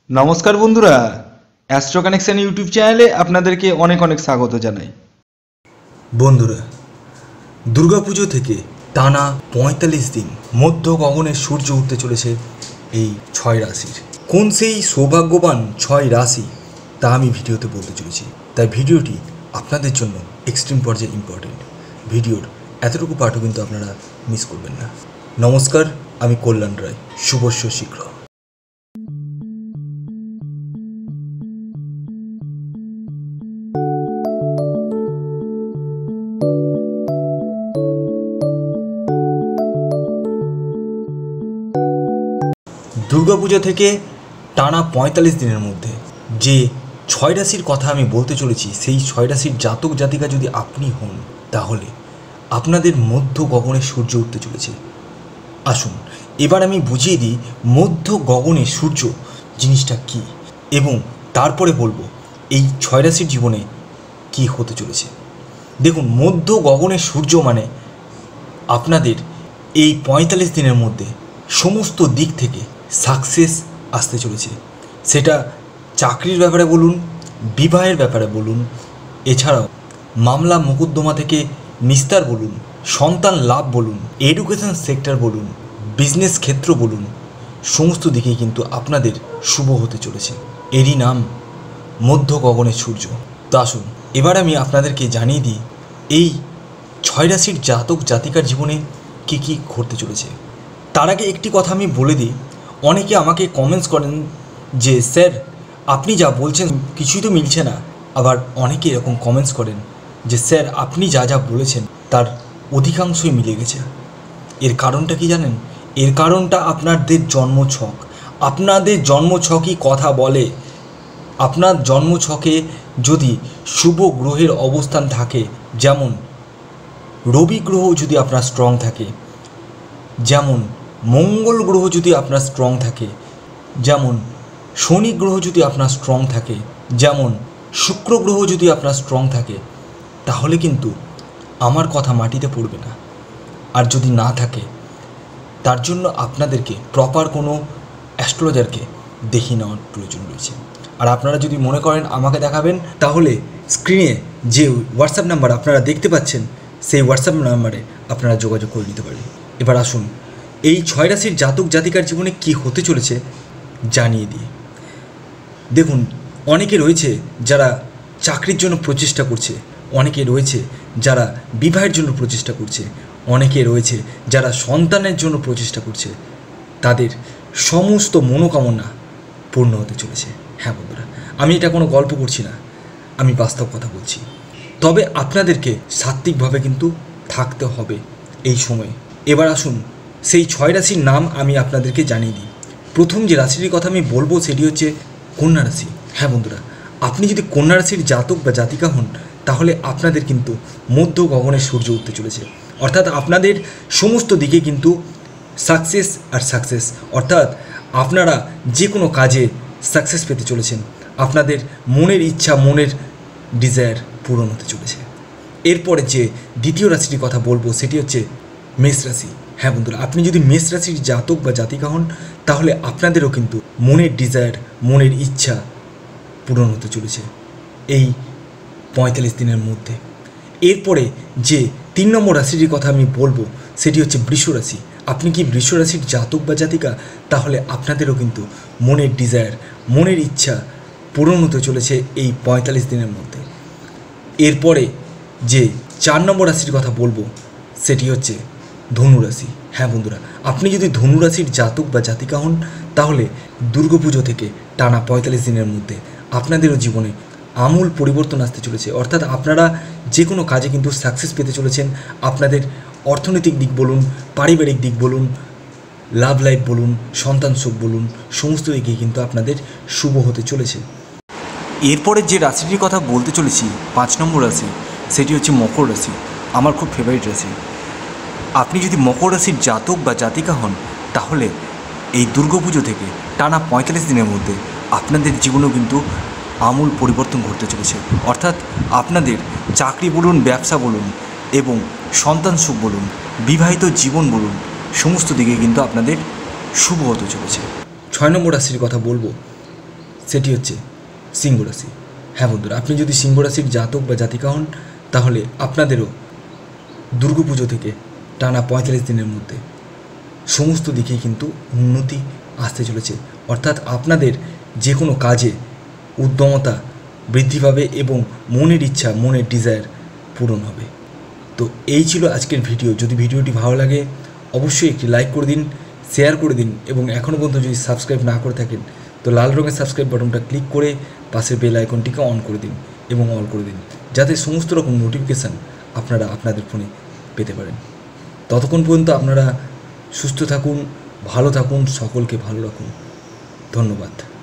নমস্কার বন্ধুরা, astro connection YouTube চ্যানেলে আপনাদেরকে অনেক অনেক স্বাগত জানাই। বন্ধুরা, দুর্গাপুজো থেকে টানা ৪৫ দিন মধ্য গগনে সূর্য উঠতে চলেছে এই ৬ রাশির। কোন সেই সৌভাগ্যবান ৬ রাশি তা আমি ভিডিওতে বলতে চলেছি, তাই ভিডিওটি আপনাদের জন্য এক্সট্রিম পর্যায়ে ইম্পর্টেন্ট। ভিডিওর এতটুকু পাঠও কিন্তু আপনারা মিস করবেন না। নমস্কার, আমি কল্যাণ রায়, শুভস্য শীঘ্র। দুর্গাপুজো থেকে টানা ৪৫ দিনের মধ্যে যে ৬ রাশির কথা আমি বলতে চলেছি, সেই ৬ রাশির জাতক জাতিকা যদি আপনি হন, তাহলে আপনাদের মধ্য গগনে সূর্য উঠতে চলেছে। আসুন এবার আমি বুঝিয়ে দিই মধ্য গগনে সূর্য জিনিসটা কী, এবং তারপরে বলবো এই ৬ রাশির জীবনে কী হতে চলেছে। দেখুন, মধ্য গগনে সূর্য মানে আপনাদের এই ৪৫ দিনের মধ্যে সমস্ত দিক থেকে সাকসেস আসতে চলেছে। সেটা চাকরির ব্যাপারে বলুন, বিবাহের ব্যাপারে বলুন, এছাড়াও মামলা মোকদ্দমা থেকে নিস্তার বলুন, সন্তান লাভ বলুন, এডুকেশন সেক্টর বলুন, বিজনেস ক্ষেত্র বলুন, সমস্ত দিকেই কিন্তু আপনাদের শুভ হতে চলেছে। এরই নাম মধ্য গগনের সূর্য। তো আসুন এবার আমি আপনাদেরকে জানিয়ে দিই এই ৬ রাশির জাতক জাতিকার জীবনে কী কী ঘটতে চলেছে। তার আগে একটি কথা আমি বলে দিই, অনেকে আমাকে কমেন্টস করেন যে স্যার আপনি যা বলছেন কিছুই তো মিলছে না। আবার অনেকে এরকম কমেন্টস করেন যে স্যার আপনি যা যা বলেছেন তার অধিকাংশই মিলে গেছে। এর কারণটা কি জানেন? এর কারণটা আপনাদের জন্মছক। আপনাদের জন্মছকই কথা বলে। আপনার জন্মছকে যদি শুভ গ্রহের অবস্থান থাকে, যেমন রবি গ্রহ যদি আপনার স্ট্রং থাকে, যেমন মঙ্গল গ্রহ যদি আপনার স্ট্রং থাকে, যেমন শনি গ্রহ যদি আপনার স্ট্রং থাকে, যেমন শুক্র গ্রহ যদি আপনার স্ট্রং থাকে, তাহলে কিন্তু আমার কথা মাটিতে পড়বে না। আর যদি না থাকে, তার জন্য আপনাদেরকে প্রপার কোনো অ্যাস্ট্রোলজারকে দেখিয়ে নেওয়ার প্রয়োজন রয়েছে। আর আপনারা যদি মনে করেন আমাকে দেখাবেন, তাহলে স্ক্রিনে যে হোয়াটসঅ্যাপ নাম্বার আপনারা দেখতে পাচ্ছেন, সেই হোয়াটসঅ্যাপ নাম্বারে আপনারা যোগাযোগ করে নিতে পারেন। এবার আসুন এই ৬ রাশির জাতক জাতিকার জীবনে কী হতে চলেছে জানিয়ে দিই। দেখুন, অনেকে রয়েছে যারা চাকরির জন্য প্রচেষ্টা করছে, অনেকে রয়েছে যারা বিবাহের জন্য প্রচেষ্টা করছে, অনেকে রয়েছে যারা সন্তানের জন্য প্রচেষ্টা করছে। তাদের সমস্ত মনোকামনা পূর্ণ হতে চলেছে। হ্যাঁ বন্ধুরা, আমি এটা কোনো গল্প করছি না, আমি বাস্তব কথা বলছি। তবে আপনাদেরকে সাত্ত্বিকভাবে কিন্তু থাকতে হবে এই সময়ে। এবার আসুন সেই ৬ রাশির নাম আমি আপনাদেরকে জানিয়ে দিই। প্রথম যে রাশিটির কথা আমি বলবো সেটি হচ্ছে কন্যা রাশি। হ্যাঁ বন্ধুরা, আপনি যদি কন্যা রাশির জাতক বা জাতিকা হন, তাহলে আপনাদের কিন্তু মধ্য গগনে সূর্য উঠতে চলেছে। অর্থাৎ আপনাদের সমস্ত দিকে কিন্তু সাকসেস আর সাকসেস, অর্থাৎ আপনারা যে কোনো কাজে সাকসেস পেতে চলেছেন। আপনাদের মনের ইচ্ছা, মনের ডিজায়ার পূরণ হতে চলেছে। এরপরে যে দ্বিতীয় রাশিটির কথা বলবো সেটি হচ্ছে মেষ রাশি। হ্যাঁ বন্ধুরা, আপনি যদি মেষ রাশির জাতক বা জাতিকা হন, তাহলে আপনাদেরও কিন্তু মনের ডিজায়ার, মনের ইচ্ছা পূরণ হতে চলেছে এই ৪৫ দিনের মধ্যে। এরপরে যে ৩ নম্বর রাশিটির কথা আমি বলবো সেটি হচ্ছে বৃষ রাশি। আপনি কি বৃষ রাশির জাতক বা জাতিকা, তাহলে আপনাদেরও কিন্তু মনের ডিজায়ার, মনের ইচ্ছা পূরণ হতে চলেছে এই ৪৫ দিনের মধ্যে। এরপরে যে ৪ নম্বর রাশির কথা বলবো সেটি হচ্ছে ধনুরাশি। হ্যাঁ বন্ধুরা, আপনি যদি ধনুরাশির জাতক বা জাতিকা হন, তাহলে দুর্গাপুজো থেকে টানা ৪৫ দিনের মধ্যে আপনাদেরও জীবনে আমূল পরিবর্তন আসতে চলেছে। অর্থাৎ আপনারা যে কোনো কাজে কিন্তু সাকসেস পেতে চলেছেন। আপনাদের অর্থনৈতিক দিক বলুন, পারিবারিক দিক বলুন, লাভ লাইফ বলুন, সন্তান সুখ বলুন, সমস্ত দিকে কিন্তু আপনাদের শুভ হতে চলেছে। এরপরে যে রাশিটির কথা বলতে চলেছি ৫ নম্বর রাশি, সেটি হচ্ছে মকর রাশি। আমার খুব ফেভারিট রাশি। আপনি যদি মকর রাশির জাতক বা জাতিকা হন, তাহলে এই দুর্গাপুজো থেকে টানা ৪৫ দিনের মধ্যে আপনাদের জীবনেও কিন্তু আমূল পরিবর্তন ঘটতে চলেছে। অর্থাৎ আপনাদের চাকরি বলুন, ব্যবসা বলুন এবং সন্তান সুখ বলুন, বিবাহিত জীবন বলুন, সমস্ত দিকে কিন্তু আপনাদের শুভ হতে চলেছে। ৬ নম্বর রাশির কথা বলবো সেটি হচ্ছে সিংহ রাশি। হ্যাঁ বন্ধুরা, আপনি যদি সিংহ রাশির জাতক বা জাতিকা হন তাহলে আপনাদেরও দুর্গাপুজো থেকে টানা 45 দিনের মধ্যে সমস্ত দিকেই কিন্তু উন্নতি আসতে চলেছে। অর্থাৎ আপনাদের যে কোনো কাজে উদ্যমতা বৃদ্ধি পাবে এবং মনের ইচ্ছা, মনের ডিজায়ার পূরণ হবে। তো এই ছিল আজকের ভিডিও। যদি ভিডিওটি ভালো লাগে অবশ্যই একটি লাইক করে দিন, শেয়ার করে দিন এবং এখনও পর্যন্ত যদি সাবস্ক্রাইব না করে থাকেন তো লাল রঙের সাবস্ক্রাইব বাটনটা ক্লিক করে পাশের বেল আইকনটিকে অন করে দিন এবং অল করে দিন, যাতে সমস্ত রকম নোটিফিকেশান আপনারা আপনাদের ফোনে পেতে পারেন। ততক্ষণ পর্যন্ত আপনারা সুস্থ থাকুন, ভালো থাকুন, সকলকে ভালো রাখুন। ধন্যবাদ।